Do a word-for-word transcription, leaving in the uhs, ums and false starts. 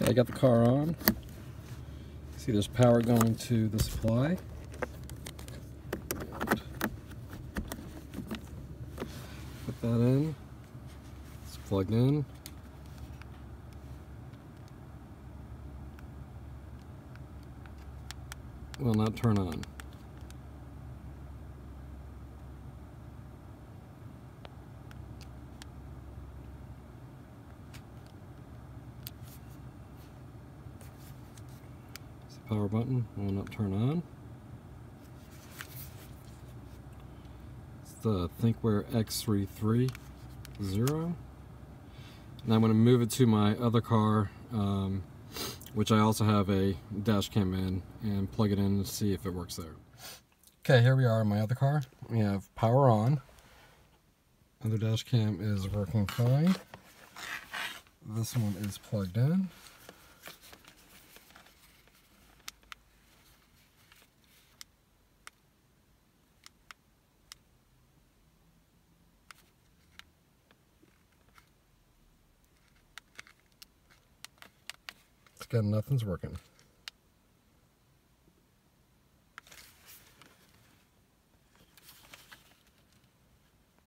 I got the car on. See, there's power going to the supply. Put that in. It's plugged in. Will not turn on. Power button will not turn on. It's the Thinkware X three thirty. And I'm going to move it to my other car, um, which I also have a dash cam in, and plug it in and see if it works there. Okay, here we are in my other car. We have power on. Other dash cam is working fine. This one is plugged in. Again, nothing's working.